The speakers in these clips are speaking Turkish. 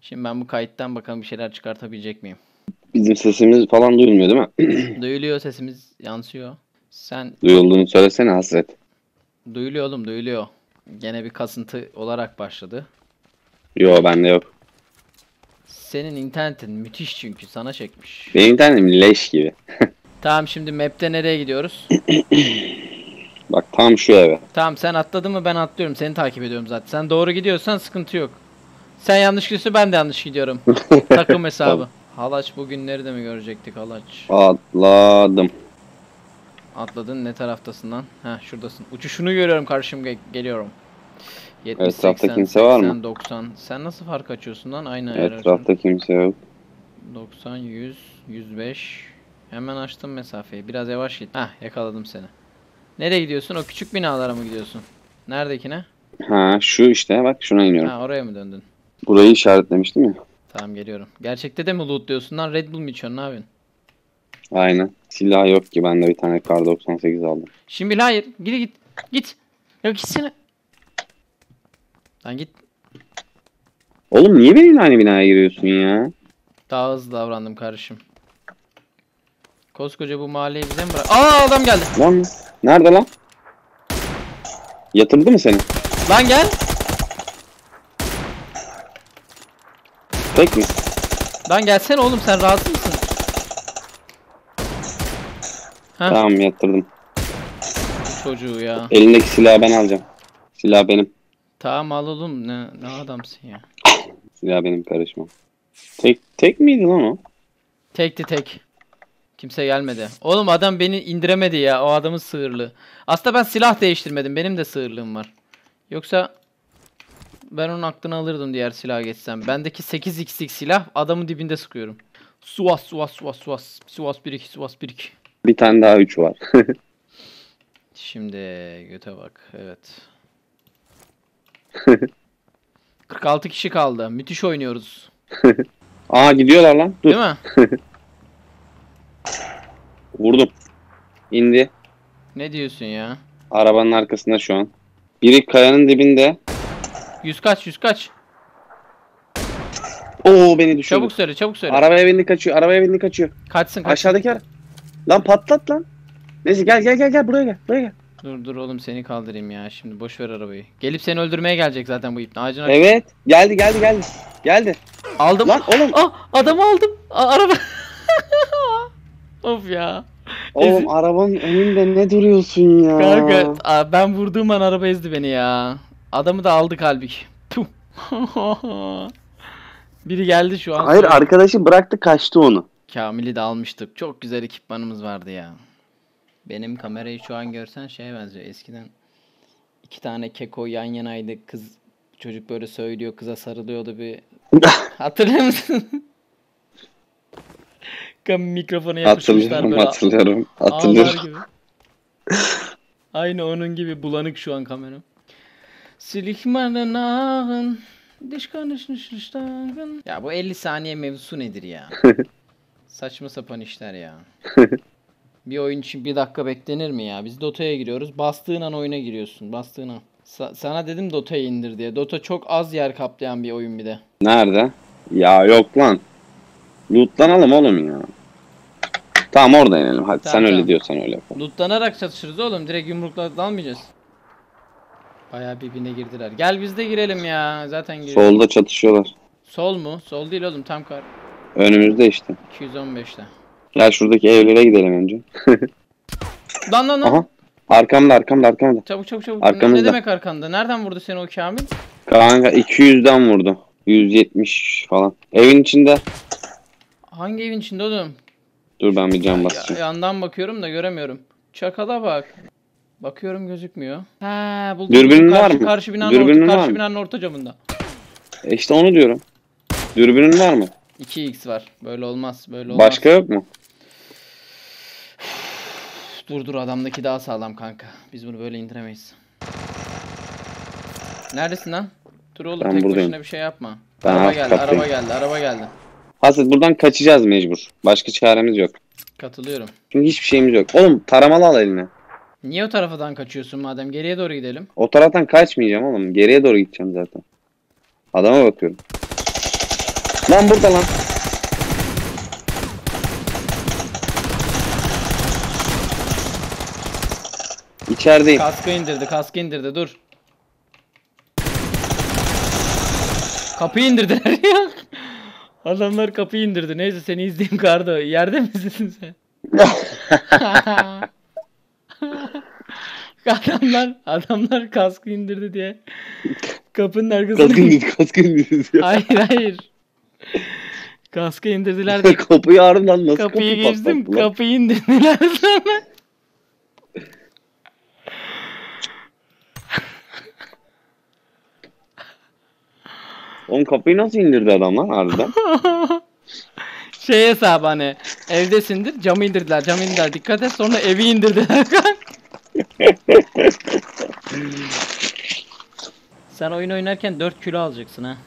Şimdi ben bu kayıttan bakalım bir şeyler çıkartabilecek miyim? Bizim sesimiz falan duyulmuyor değil mi? Duyuluyor, sesimiz yansıyor. Sen Duyulduğunu söylesene Hasret. duyuluyor oğlum, duyuluyor. Gene bir kasıntı olarak başladı. Yo bende yok. Senin internetin müthiş çünkü sana çekmiş. Benim internetim leş gibi. Tamam, şimdi map'te nereye gidiyoruz? Bak tam şu eve. Tamam, sen atladın mı ben atlıyorum. Seni takip ediyorum zaten. Sen doğru gidiyorsan sıkıntı yok. Sen yanlış gidiyorsun, ben de yanlış gidiyorum. Takım hesabı. Halaç bugünleri de mi görecektik Halaç? Atladım. Atladın, ne taraftasın lan? Heh, şuradasın. Uçuşunu görüyorum, karşım geliyorum. 70, Etrafta 80, kimse var mı? 80, 90. Sen nasıl fark açıyorsun lan? Aynı ayar Etrafta kimse yok. 90, 100, 105. Hemen açtım mesafeyi. Biraz yavaş git. Heh, yakaladım seni. Nereye gidiyorsun? O küçük binalara mı gidiyorsun? Neredekine? Ha şu işte bak şuna iniyorum. Ha, oraya mı döndün? Burayı işaretlemiştim ya. Tamam, geliyorum. Gerçekte de mi loot diyorsun lan? Red Bull mu içiyorsun? Ne yapıyorsun? Aynen. Silah yok ki ben de bir tane kar 98 aldım. Şimdi hayır. Git. Git. Ya gitsene. Lan git. Oğlum niye benimle aynı binaya giriyorsun ya? Daha hızlı davrandım kardeşim. Koskoca bu mahalleyi bize mi bırak? Aa, adam geldi. Lan nerede lan? Yatırdı mı seni? Lan gel. Tek mi? Lan gelsene oğlum, sen rahatsız mısın? Heh. Tamam yatırdım. Çocuğu ya. Elindeki silahı ben alacağım. Silah benim. Tamam, al oğlum. Ne adamsın ya. Silah benim karışmam. Tek miydi lan o? Tekti tek. Kimse gelmedi. Oğlum adam beni indiremedi ya. O adamın sığırlığı. Aslında ben silah değiştirmedim. Benim de sığırlığım var. Yoksa ben onun aklını alırdım diğer silaha geçsem. Bendeki 8x'lik silah adamın dibinde sıkıyorum. Suvas. Suvas 1-2, Suvas 1-2. Bir tane daha 3 var. Şimdi göte bak. Evet. 46 kişi kaldı. Müthiş oynuyoruz. Aa gidiyorlar lan. Dur. Değil mi? Vurdum. İndi. Ne diyorsun ya? Arabanın arkasında şu an. Biri kayanın dibinde. 100 kaç? Oo beni düşürdü. Çabuk söyle. Arabaya bindi kaçıyor. Arabaya bindi kaçıyor. Kaçsın. Aşağıdaki ara. Lan patlat lan. Neyse gel buraya gel. Buraya gel. Dur oğlum, seni kaldırayım ya. Şimdi boş ver arabayı. Gelip seni öldürmeye gelecek zaten bu ipne. Ağacın Evet. Geldi. aldım. Lan oğlum. Ah, adamı aldım. Araba. Of ya. Oğlum arabanın önünde ne duruyorsun ya? Kanka, ben vurduğum an araba ezdi beni ya. Adamı da aldık halbuki. Puh. Biri geldi şu an. Hayır arkadaşı bıraktı kaçtı onu. Kamil'i de almıştık. Çok güzel ekipmanımız vardı ya. Benim kamerayı şu an görsen şeye benziyor. Eskiden 2 tane keko yan yanaydı. Çocuk böyle söylüyor, kıza sarılıyordu bir. Hatırlıyor musun? Mikrofona yapışmışlar böyle. Hatırlıyorum. Ağlar gibi. Aynı onun gibi bulanık şu an kameram. Silikmanın ağın. Ya bu 50 saniye mevzusu nedir ya? Saçma sapan işler ya. Bir oyun için 1 dakika beklenir mi ya? Biz Dota'ya giriyoruz. Bastığın an oyuna giriyorsun. Bastığın an. Sana dedim Dota'yı indir diye. Dota çok az yer kaplayan bir oyun bir de. Nerede? Ya yok lan. Lootlanalım oğlum ya. Tamam orada inelim hadi. Tamam, sen öyle tamam. diyorsan öyle yapalım. Lootlanarak çatışırız oğlum. Direkt yumrukla dalmayacağız. Bayağı birbirine girdiler. Gel biz de girelim ya. Zaten giriyoruz. Solda çatışıyorlar. Sol mu? Sol değil oğlum. Tam kar. Önümüzde işte. 215'te. Gel şuradaki evlere gidelim önce. Lan. Aha. Arkamda. Çabuk. Arkamızda. Ne demek arkanda? Nereden vurdu seni o Kamil? Kanka 200'den vurdu. 170 falan. Evin içinde. Hangi evin içinde oğlum? Dur ben bir cam basacağım. Yandan bakıyorum da göremiyorum. Çakala bak. Bakıyorum gözükmüyor. Ha, buldum. Dürbünün var mı? Karşı Dürbünün var mı? binanın orta camında. İşte onu diyorum. Dürbünün var mı? 2x var. Böyle olmaz. Başka yok mu? Dur adamdaki daha sağlam kanka. Biz bunu böyle indiremeyiz. Neredesin lan? Dur oğlum, Ben tek buradayım. başına bir şey yapma. Ben Araba alt geldi, kattayım. araba geldi. Hasret buradan kaçacağız mecbur. Başka çaremiz yok. Katılıyorum. Çünkü hiçbir şeyimiz yok. Oğlum taramalı al eline. Niye o tarafadan kaçıyorsun madem? Geriye doğru gidelim. O taraftan kaçmayacağım oğlum. Geriye doğru gideceğim zaten. Adama bakıyorum. Lan burada lan. İçerideyim. Kaskı indirdi dur. Kapıyı indirdiler ya. Adamlar kapıyı indirdi. Neyse seni izleyeyim Kardo. Yerde misin sen? Adamlar kaskı indirdi diye. Kapının arkasına. Kaskı indirdi. Hayır. Kaskı indirdiler diye. Kapıyı ardından nasıl Kapıyı geçtim. patlattı lan? Kapıyı indirdiler sonra. Oğlum kapıyı nasıl indirdi adam lan harbiden? Şey hesabı hani evdesindir camı indirdiler dikkat et sonra evi indirdiler. Sen oyun oynarken 4 kilo alacaksın ha.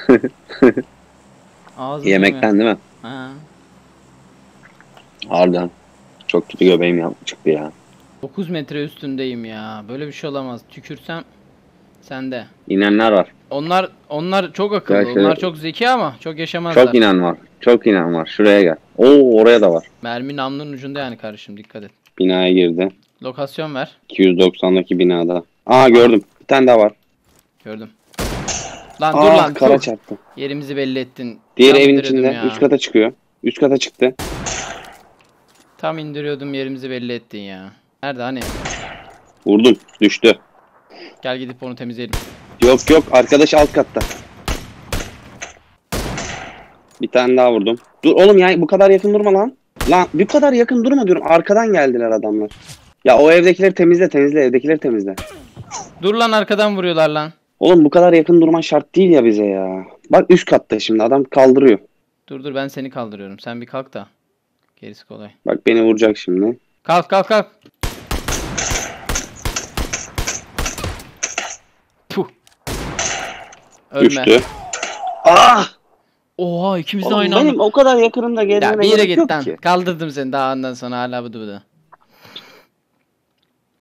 Ağzını Yemekten değil mi? Ha. Harbiden. Çok kötü göbeğim çıktı ya. 9 metre üstündeyim ya. Böyle bir şey olamaz. Tükürsem sende. İnenler var. Onlar çok akıllı. Ya şöyle- Onlar çok zeki ama çok yaşamazlar. Çok inen var. Çok inen var. Şuraya gel. Oo oraya da var. Mermi namlunun ucunda yani kardeşim dikkat et. Binaya girdi. Lokasyon ver. 290'daki binada. Aa gördüm. Bir tane daha var. Gördüm. Lan dur Aa lan. kara Dur. çarptı. Yerimizi belli ettin. Diğer Tam evin indiriyordum içinde. ya. Üst kata çıkıyor. Üst kata çıktı. Tam indiriyordum yerimizi belli ettin ya. Nerede hani? Vurdum. Düştü. Gel gidip onu temizleyelim. Yok yok. Arkadaş alt katta. Bir tane daha vurdum. Dur oğlum ya bu kadar yakın durma lan. Lan bu kadar yakın durma diyorum. Arkadan geldiler adamlar. Ya o evdekileri temizle evdekileri temizle. Dur lan arkadan vuruyorlar lan. Oğlum bu kadar yakın durman şart değil ya bize ya. Bak üst katta şimdi adam kaldırıyor. Dur ben seni kaldırıyorum. Sen bir kalk da. Gerisi kolay. Bak beni vuracak şimdi. Kalk. Puh. Ölme. Düştü. Ah! Oha ikimiz de Oğlum aynı benim anda. o kadar yakınımda gelmene Ya bir yere gerek git yok lan. ki. Kaldırdım seni daha ondan sonra hala bıdı bıdı.